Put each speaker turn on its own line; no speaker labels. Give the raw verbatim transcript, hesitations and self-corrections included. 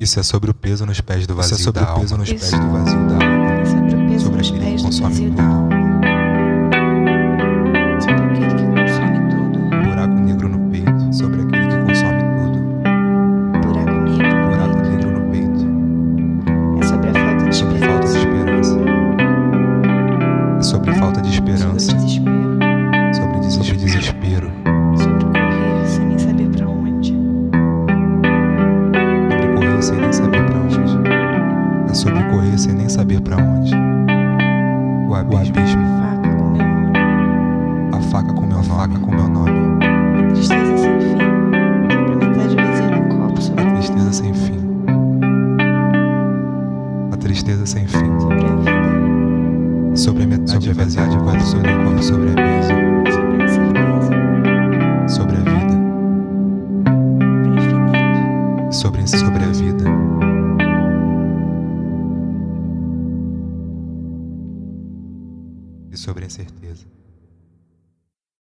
Isso é sobre o peso nos pés do vazio. Isso é sobre
da
o peso
alma.
nos
Isso
pés do vazio da alma.
É sobre o peso
Sobre
nos
aquele
pés
que
do
consome
vazio
tudo.
da alma. Sobre aquele que consome tudo.
Buraco negro no peito. Sobre aquele que consome tudo.
Buraco negro no
Buraco
peito.
negro no peito.
É sobre a falta de
Sobre falta de
esperança.
esperança. É sobre falta de esperança.
Sobre desespero.
Sobre des- sobre desespero.
Sobre correr sem nem saber pra onde.
Sobre correr sem nem saber pra onde. É sobre correr sem nem saber pra onde. O abismo.
Faca com meu nome.
A faca com meu nome. Com meu nome.
A tristeza sem fim. Sobre a metade vazia do copo. Sobre
A
a
tristeza sem fim. A tristeza sem fim.
Sobre a vida.
Sobre a metade vazia de vazio sobre o corpo, sobre a mesa.
Sobre a incerteza.
Sobre a vida.
Sobre o infinito.
Sobre, sobre a vida. E sobre a certeza.